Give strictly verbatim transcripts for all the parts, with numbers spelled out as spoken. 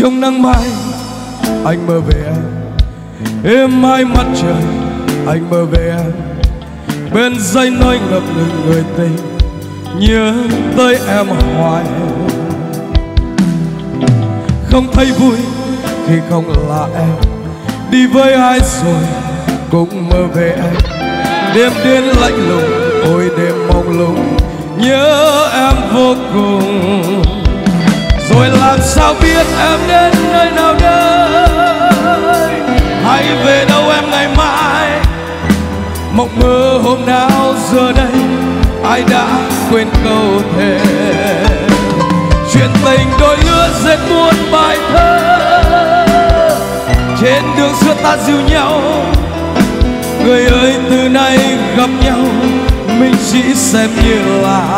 trong nắng mai anh mơ về em, êm mai mắt trời anh mơ về em, bên dây nói ngập ngừng người tình nhớ tới em hoài. Không thấy vui khi không là em, đi với ai rồi cũng mơ về em, đêm đến lạnh lùng ôi đêm mông lung nhớ em vô cùng. Rồi làm sao biết em đến nơi nào đây, hay về đâu em ngày mai. Mộng mơ hôm nào giờ đây ai đã quên câu thề, chuyện tình đôi lứa dệt muôn bài thơ. Trên đường xưa ta dìu nhau, người ơi từ nay gặp nhau mình chỉ xem như là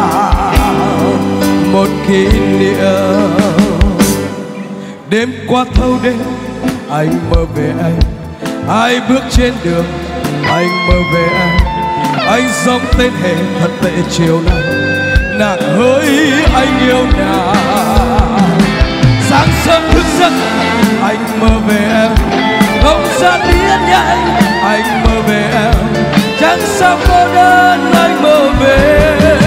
một kỷ niệm. Đêm qua thâu đêm anh mơ về em, ai bước trên đường anh mơ về em, anh giống tên hề thật tệ chiều nay nàng hỡi anh yêu nàng. Sáng sớm thức giấc anh mơ về em, không gian điên nhảy anh mơ về em, chẳng sao cô đơn anh mơ về.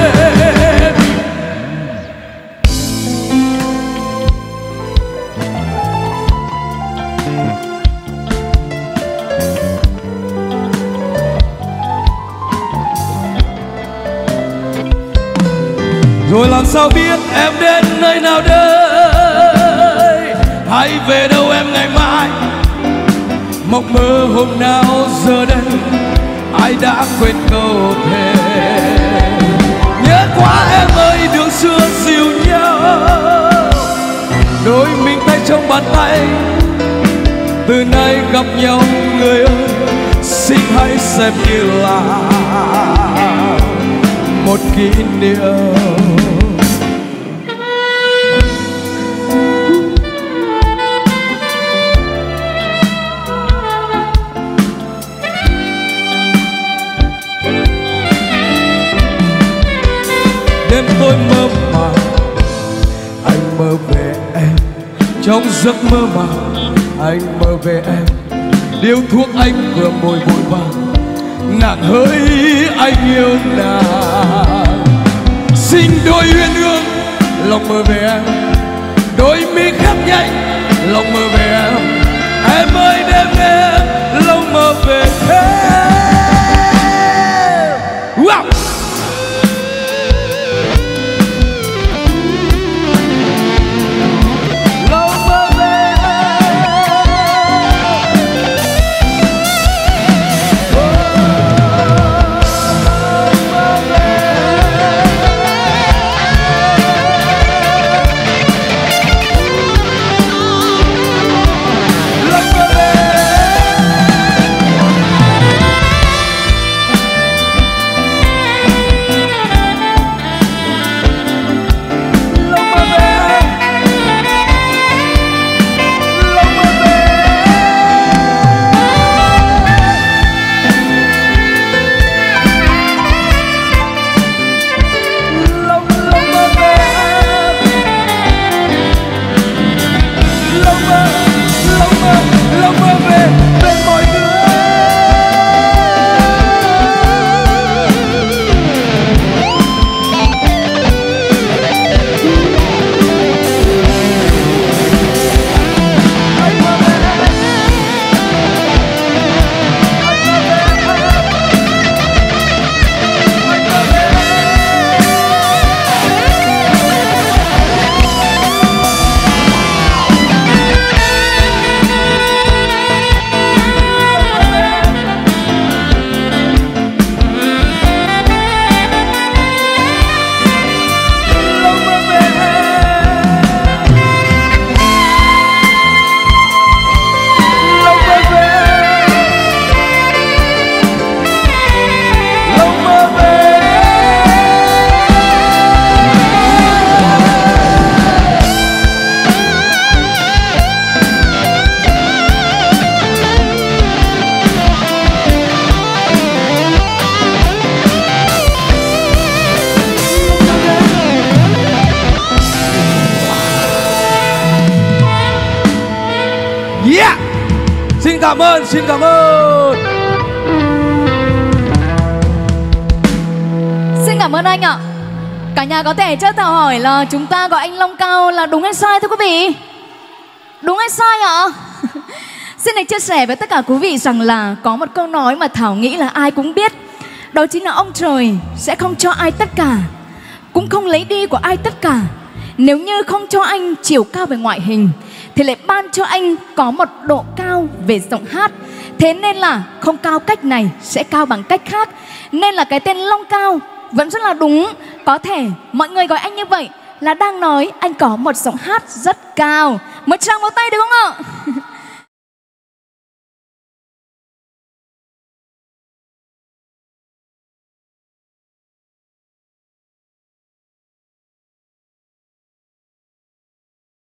Rồi làm sao biết em đến nơi nào đây, hay về đâu em ngày mai. Mộng mơ hôm nào giờ đây ai đã quên câu thề, nhớ quá em ơi đường xưa dìu nhau, đôi mình tay trong bàn tay. Từ nay gặp nhau người ơi xin hãy xem như là một kỷ niệm. Đêm tôi mơ màng anh mơ về em, trong giấc mơ màng anh mơ về em, điếu thuốc anh vừa môi vội vàng nàng hỡi anh yêu nàng. Xin đôi uyên ương lòng mơ về em, đôi mi khép nhanh lòng mơ về em, em ơi đêm đêm lòng mơ về em. Wow! Yeah. Xin cảm ơn, xin cảm ơn. Xin cảm ơn anh ạ. Cả nhà có thể cho Thảo hỏi là chúng ta gọi anh Long Cao là đúng hay sai thưa quý vị? Đúng hay sai ạ? Xin được chia sẻ với tất cả quý vị rằng là có một câu nói mà Thảo nghĩ là ai cũng biết. Đó chính là ông trời sẽ không cho ai tất cả, cũng không lấy đi của ai tất cả. Nếu như không cho anh chiều cao về ngoại hình thì lại ban cho anh có một độ cao về giọng hát. Thế nên là không cao cách này sẽ cao bằng cách khác. Nên là cái tên Long Cao vẫn rất là đúng. Có thể mọi người gọi anh như vậy là đang nói anh có một giọng hát rất cao. Một tràng vỗ tay được không ạ?